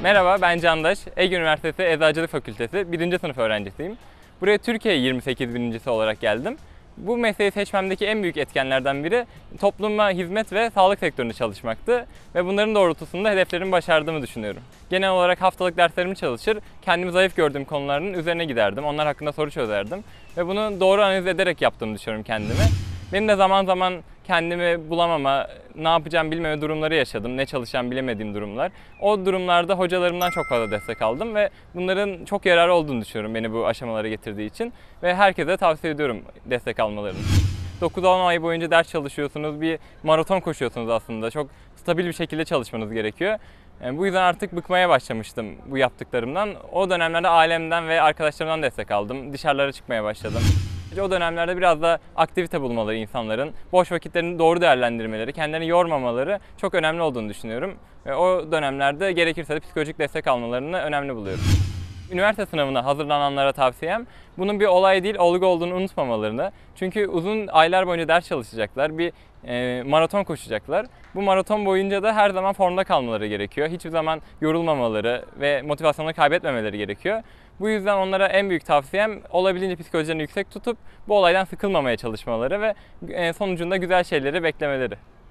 Merhaba, ben Candaş. Ege Üniversitesi Eczacılık Fakültesi 1. sınıf öğrencisiyim. Buraya Türkiye 28 birincisi olarak geldim. Bu mesleği seçmemdeki en büyük etkenlerden biri topluma hizmet ve sağlık sektöründe çalışmaktı ve bunların doğrultusunda hedeflerimi başardığımı düşünüyorum. Genel olarak haftalık derslerimi çalışır, kendimi zayıf gördüğüm konuların üzerine giderdim, onlar hakkında soru çözerdim ve bunu doğru analiz ederek yaptığımı düşünüyorum kendimi. Benim de zaman zaman kendimi bulamama, ne yapacağım bilmeme durumları yaşadım. Ne çalışacağım bilemediğim durumlar. O durumlarda hocalarımdan çok fazla destek aldım ve bunların çok yararı olduğunu düşünüyorum beni bu aşamalara getirdiği için. Ve herkese tavsiye ediyorum destek almalarını. 9-10 ay boyunca ders çalışıyorsunuz, bir maraton koşuyorsunuz aslında. Çok stabil bir şekilde çalışmanız gerekiyor. Bu yüzden artık bıkmaya başlamıştım bu yaptıklarımdan. O dönemlerde ailemden ve arkadaşlarımdan destek aldım. Dışarılara çıkmaya başladım. O dönemlerde biraz da aktivite bulmaları insanların, boş vakitlerini doğru değerlendirmeleri, kendilerini yormamaları çok önemli olduğunu düşünüyorum. Ve o dönemlerde gerekirse de psikolojik destek almalarını önemli buluyorum. Üniversite sınavına hazırlananlara tavsiyem bunun bir olay değil, olgu olduğunu unutmamalarını. Çünkü uzun aylar boyunca ders çalışacaklar, bir maraton koşacaklar. Bu maraton boyunca da her zaman formda kalmaları gerekiyor. Hiçbir zaman yorulmamaları ve motivasyonunu kaybetmemeleri gerekiyor. Bu yüzden onlara en büyük tavsiyem olabildiğince psikolojilerini yüksek tutup bu olaydan sıkılmamaya çalışmaları ve sonucunda güzel şeyleri beklemeleri.